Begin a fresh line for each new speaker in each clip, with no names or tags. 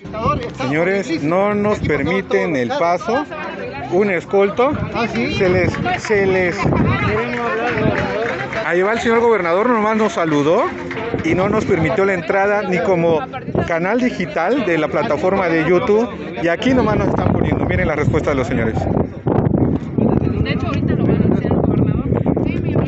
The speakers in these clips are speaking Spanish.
Señores, no nos permiten el paso. Un escolto. Se les... Ahí va el señor gobernador, nomás nos saludó y no nos permitió la entrada ni como canal digital de la plataforma de YouTube. Y aquí nomás nos están poniendo. Miren la respuesta de los señores.
De hecho, ahorita lo van a anunciar el gobernador. Sí, mi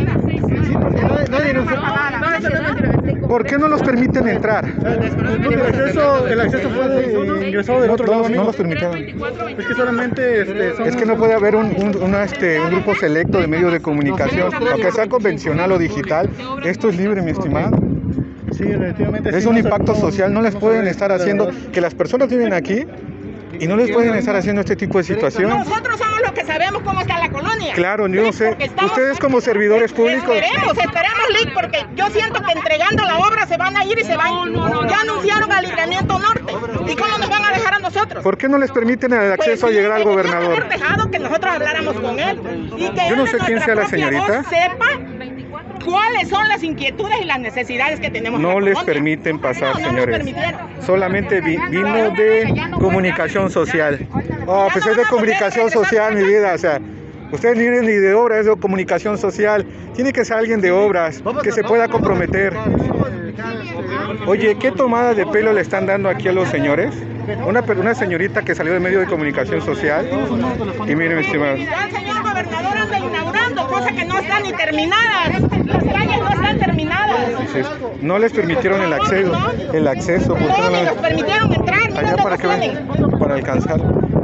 ¿Por qué no los permiten entrar?
El acceso fue ingresado del otro lado.
No los permitieron.
Es que solamente
Es que no puede haber un grupo selecto de medios de comunicación, aunque sea convencional o digital. Esto es libre, mi estimado.
Sí, definitivamente.
Es un impacto social. No les pueden estar haciendo que las personas viven aquí y no les pueden estar haciendo este tipo de situación.
Nosotros somos los que sabemos cómo está la colonia.
Claro, yo no sé. Ustedes como servidores públicos.
Esperemos, Lick, porque yo siento que entregando la obra se van a ir y se van. Ya anunciaron al Libramiento Norte. ¿Y cómo nos van a dejar a nosotros?
¿Por qué no les permiten el acceso a llegar al gobernador?
Haber dejado que nosotros habláramos con él. Y que
yo no sé quién sea la señorita.
Sepa cuáles son las inquietudes y las necesidades que tenemos.
No les permiten pasar, señores. Solamente vino de comunicación social. Oh, pues es de comunicación social, mi vida. O sea, ustedes ni vienen ni de obras, es de comunicación social. Tiene que ser alguien de obras que se pueda comprometer. Oye, ¿qué tomada de pelo le están dando aquí a los señores? Una señorita que salió de medio de comunicación social. Y miren, estimados.
El señor gobernador anda inaugurando cosas que no están ni terminadas. Las calles no están terminadas.
No les permitieron el acceso. ¿Por qué no
les permitieron entrar?
Allá para que ven, para alcanzar.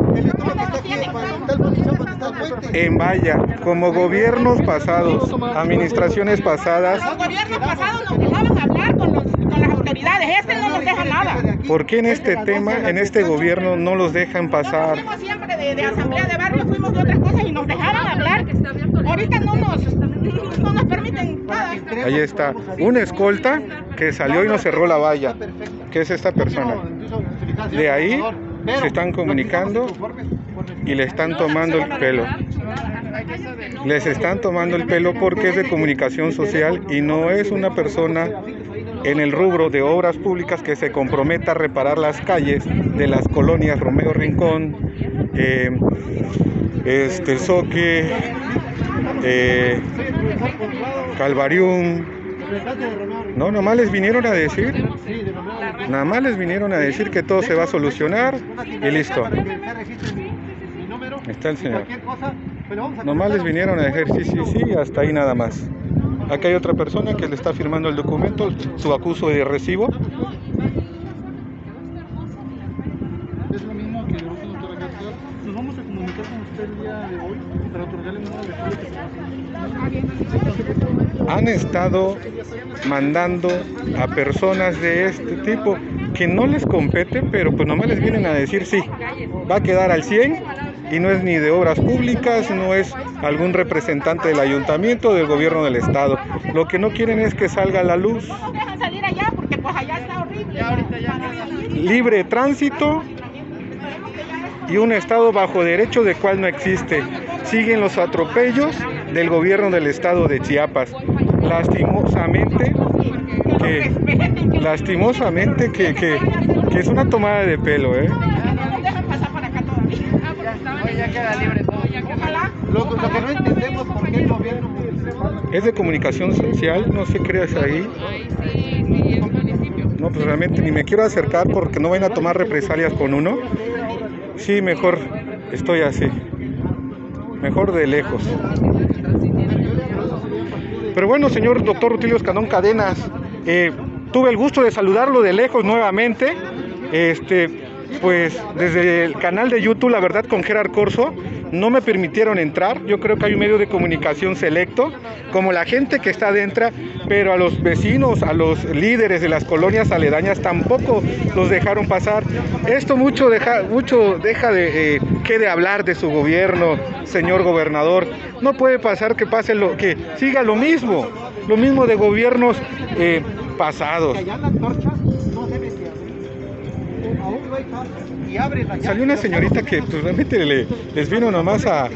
En vaya, como gobiernos pasados, administraciones pasadas.
Los gobiernos pasados nos dejaban hablar con las autoridades. Este no nos deja nada.
¿Por qué en este tema, en este gobierno, no los dejan pasar?
Fuimos siempre de asamblea de barrio, fuimos de otras cosas y nos dejaban hablar. Ahorita no nos permiten nada.
Ahí está, una escolta que salió y nos cerró la valla. ¿Qué es esta persona? De ahí se están comunicando y le están tomando el pelo. Les están tomando el pelo porque es de comunicación social y no es una persona en el rubro de obras públicas que se comprometa a reparar las calles de las colonias Romeo Rincón, Soque, Calvarium. No, nomás les vinieron a decir que todo se va a solucionar y listo. Está el señor. Nomás les vinieron a decir sí, hasta ahí nada más. Acá hay otra persona que le está firmando el documento, su acuso de recibo.
Es lo mismo que nosotros, doctora García. Nos vamos a comunicar con usted el día de hoy para otorgarle un número de folio que se
Han estado mandando a personas de este tipo que no les compete, pero pues nomás les vienen a decir sí, va a quedar al 100 y no es ni de obras públicas, no es algún representante del ayuntamiento, del gobierno del estado. Lo que no quieren es que salga a la luz.
No dejan salir allá porque pues allá está horrible.
Libre tránsito y un estado bajo derecho de cual no existe. Siguen los atropellos del gobierno del estado de Chiapas. Lastimosamente que es una tomada de pelo, ¿eh?
Ya queda libre todo.
Lo que no entendemos por qué el gobierno
Es de comunicación social, no sé qué creas ahí.
Sí, es municipio.
No, pues realmente ni me quiero acercar porque no vayan a tomar represalias con uno. Sí, mejor estoy así. Mejor de lejos. Pero bueno, señor doctor Rutilio Escandón Cadenas, tuve el gusto de saludarlo de lejos nuevamente. Pues desde el canal de YouTube, la verdad, con Gerard Corzo, no me permitieron entrar. Yo creo que hay un medio de comunicación selecto, como la gente que está adentro, pero a los vecinos, a los líderes de las colonias aledañas tampoco los dejaron pasar. Esto mucho deja de hablar de su gobierno, señor gobernador. No puede pasar que que siga lo mismo de gobiernos pasados. Salió una señorita que pues, realmente les vino nomás a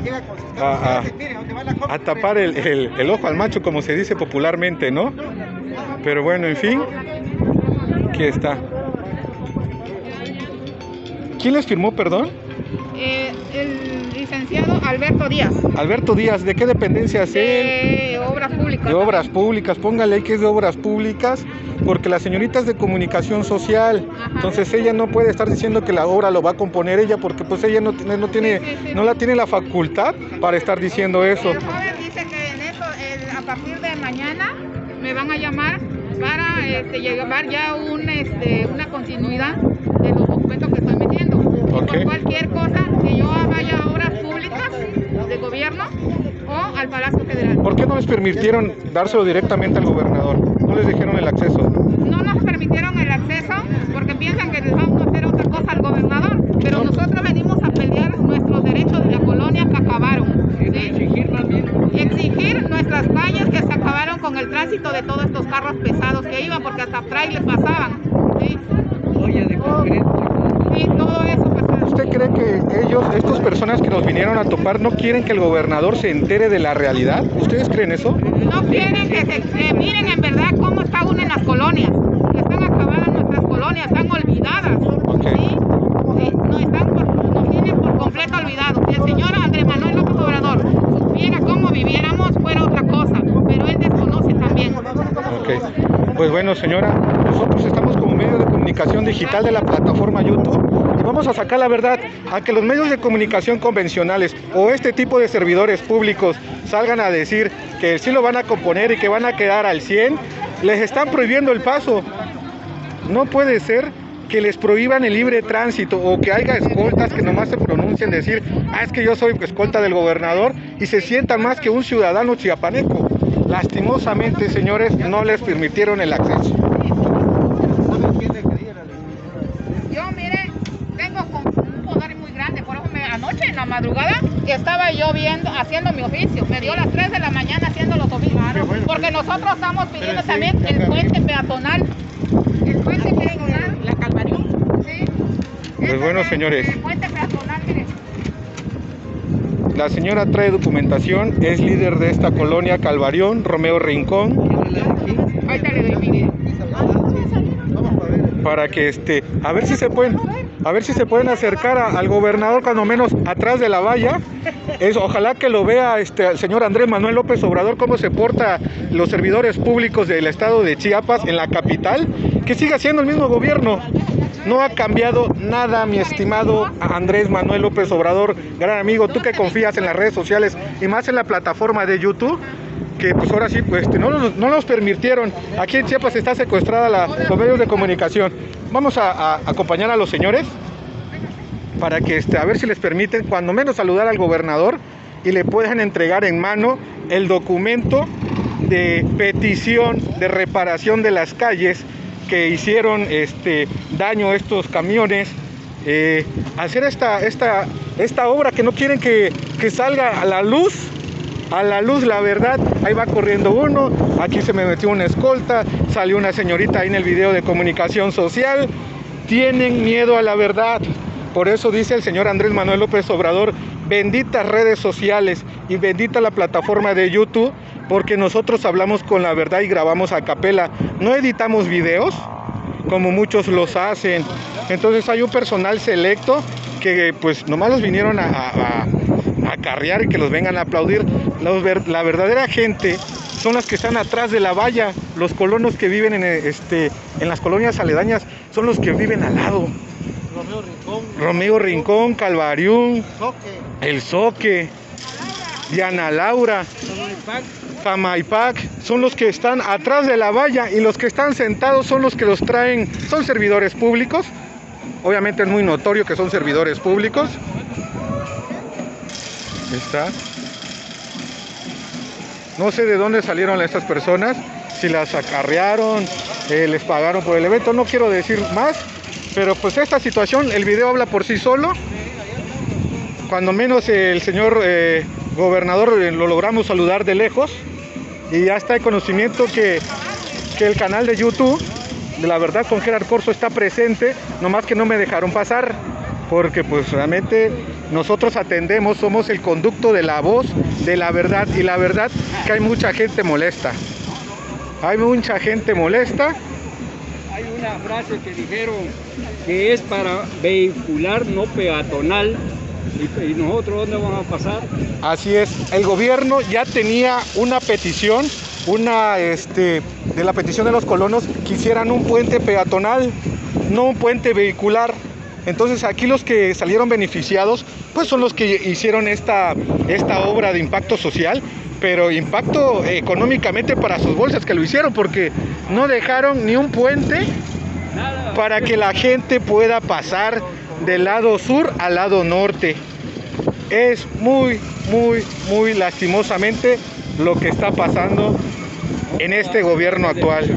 tapar el ojo al macho, como se dice popularmente, ¿no? Pero bueno, en fin, aquí está. ¿Quién les firmó, perdón?
El licenciado Alberto Díaz.
Alberto Díaz, ¿de qué dependencia es él?
De Obras Públicas.
De Obras Públicas, póngale ahí que es de Obras Públicas, porque la señorita es de Comunicación Social.
Ajá.
Entonces ella no puede estar diciendo que la obra lo va a componer ella, porque pues ella no la tiene la facultad para estar diciendo eso.
El joven dice que en eso, a partir de mañana me van a llamar para llevar ya una continuidad de los documentos que estoy metiendo.
Okay.
Por cualquier cosa que yo vaya a Obras Públicas de gobierno o al Palacio Federal.
¿Por qué no les permitieron dárselo directamente al gobernador? ¿No les dijeron el acceso?
No nos permitieron el acceso porque piensan que les vamos a hacer otra cosa al gobernador, pero nosotros venimos a pelear nuestros derechos de la colonia que acabaron. ¿Sí? Exigir nuestras calles que se acabaron con el tránsito de todos estos carros pesados que iban, porque hasta trailers pasaban. ¿Sí? Sí, todo eso pasaba.
¿Usted cree que estas personas que nos vinieron a topar, no quieren que el gobernador se entere de la realidad? ¿Ustedes creen eso?
No quieren que miren en verdad cómo está uno en las colonias. Están acabadas nuestras colonias, están olvidadas.
Okay.
¿Sí? Sí, nos tienen por completo olvidados. Si el señor Andrés Manuel López Obrador supiera cómo viviéramos, fuera otra cosa, pero él desconoce también.
Okay. Pues bueno, señora, nosotros estamos como medio de comunicación digital de la plataforma YouTube y vamos a sacar la verdad. A que los medios de comunicación convencionales o este tipo de servidores públicos salgan a decir que sí lo van a componer y que van a quedar al 100, les están prohibiendo el paso. No puede ser que les prohíban el libre tránsito o que haya escoltas que nomás se pronuncien decir, es que yo soy escolta del gobernador, y se sientan más que un ciudadano chiapaneco. Lastimosamente, señores, no les permitieron el acceso.
Yo, mire, tengo un poder muy grande, por eso anoche en la madrugada estaba yo haciendo mi oficio. Me dio las 3 de la mañana haciendo los oficios, porque nosotros estamos pidiendo también el puente peatonal. El puente peatonal, la Calvarión. ¿Sí?
Pues bueno, señores.
El puente peatonal, mire.
La señora trae documentación, es líder de esta colonia Calvarión, Romeo Rincón.
Ahorita le doy mi video.
Para que a ver si se pueden acercar al gobernador, cuando menos atrás de la valla. Ojalá que lo vea el señor Andrés Manuel López Obrador, cómo se porta los servidores públicos del estado de Chiapas, en la capital, que siga siendo el mismo gobierno. No ha cambiado nada, mi estimado Andrés Manuel López Obrador, gran amigo, tú que confías en las redes sociales y más en la plataforma de YouTube, que pues ahora sí, pues no nos permitieron. Aquí en Chiapas está secuestrada los medios de comunicación. Vamos a acompañar a los señores para que a ver si les permiten cuando menos saludar al gobernador y le puedan entregar en mano el documento de petición de reparación de las calles que hicieron daño a estos camiones, hacer esta obra que no quieren que salga a la luz, la verdad. Ahí va corriendo uno, aquí se me metió una escolta, salió una señorita ahí en el video de comunicación social. Tienen miedo a la verdad. Por eso dice el señor Andrés Manuel López Obrador, benditas redes sociales y bendita la plataforma de YouTube, porque nosotros hablamos con la verdad y grabamos a capela, no editamos videos como muchos los hacen. Entonces hay un personal selecto que pues nomás los vinieron a acarrear y que los vengan a aplaudir. La verdadera gente son las que están atrás de la valla. Los colonos que viven en las colonias aledañas son los que viven al lado. Romeo Rincón, Calvarión, El Zoque, Diana Laura, Jamaipac, son los que están atrás de la valla, y los que están sentados son los que los traen, son servidores públicos. Obviamente es muy notorio que son servidores públicos. Está. No sé de dónde salieron estas personas, si las acarrearon, les pagaron por el evento, no quiero decir más, pero pues esta situación, el video habla por sí solo. Cuando menos el señor gobernador lo logramos saludar de lejos, y ya está el conocimiento que el canal de YouTube de La Verdad con Gerard Corzo está presente, nomás que no me dejaron pasar, porque pues realmente nosotros atendemos, somos el conducto de la voz de la verdad, y la verdad que hay mucha gente molesta. Hay mucha gente molesta
una frase que dijeron que es para vehicular, no peatonal. ¿Y nosotros dónde vamos a pasar?
Así es, el gobierno ya tenía una petición, de la petición de los colonos, que hicieran un puente peatonal, no un puente vehicular. Entonces aquí los que salieron beneficiados, pues son los que hicieron esta obra de impacto social, pero impacto económicamente para sus bolsas, que lo hicieron, porque no dejaron ni un puente para que la gente pueda pasar del lado sur al lado norte. Es muy lastimosamente lo que está pasando en este gobierno actual.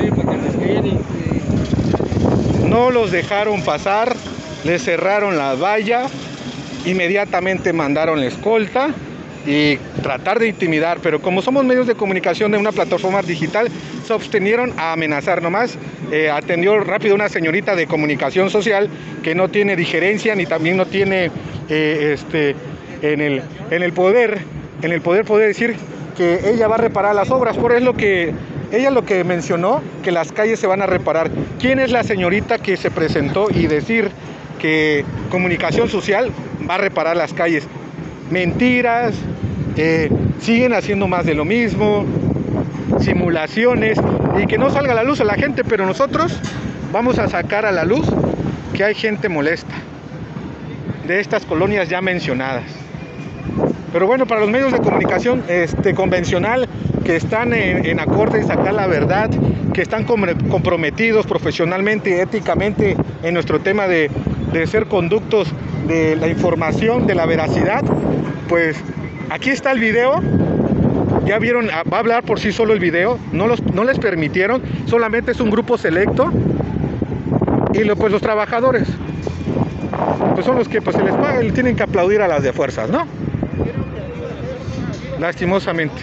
No los dejaron pasar, les cerraron la valla, inmediatamente mandaron la escolta y tratar de intimidar, pero como somos medios de comunicación de una plataforma digital, se abstenieron a amenazar nomás. Atendió rápido una señorita de comunicación social que no tiene digerencia ni también no tiene en el poder poder decir que ella va a reparar las obras. Por eso ella lo que mencionó, que las calles se van a reparar. ¿Quién es la señorita que se presentó y decir que comunicación social va a reparar las calles? Mentiras, siguen haciendo más de lo mismo, simulaciones, y que no salga a la luz a la gente, pero nosotros vamos a sacar a la luz que hay gente molesta de estas colonias ya mencionadas. Pero bueno, para los medios de comunicación convencional, que están en acorde de sacar la verdad, que están comprometidos profesionalmente y éticamente en nuestro tema de ser conductos de la información, de la veracidad, pues aquí está el video. Ya vieron, va a hablar por sí solo el video, no les permitieron, solamente es un grupo selecto, y pues los trabajadores pues son los que pues se les paga y tienen que aplaudir a las de fuerzas, ¿no? Lastimosamente.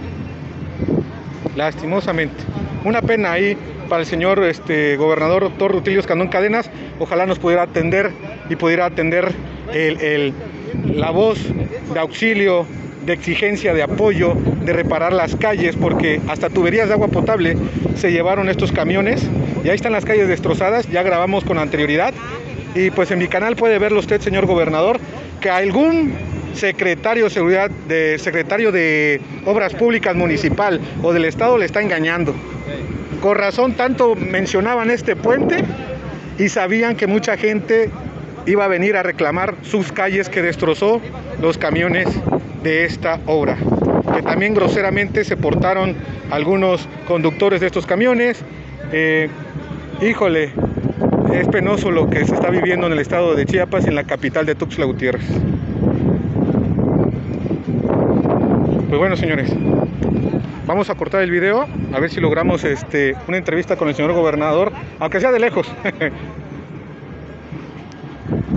Una pena ahí para el señor gobernador doctor Rutilio Escandón Cadenas. Ojalá nos pudiera atender y pudiera atender la voz de auxilio, de exigencia, de apoyo, de reparar las calles, porque hasta tuberías de agua potable se llevaron estos camiones y ahí están las calles destrozadas. Ya grabamos con anterioridad y pues en mi canal puede verlo usted, señor gobernador, que algún secretario de seguridad, secretario de Obras Públicas municipal o del estado le está engañando. Con razón tanto mencionaban este puente y sabían que mucha gente iba a venir a reclamar sus calles que destrozó los camiones de esta obra, que también groseramente se portaron algunos conductores de estos camiones. Híjole, es penoso lo que se está viviendo en el estado de Chiapas, en la capital de Tuxtla Gutiérrez. Pues bueno, señores, vamos a cortar el video, a ver si logramos una entrevista con el señor gobernador, aunque sea de lejos.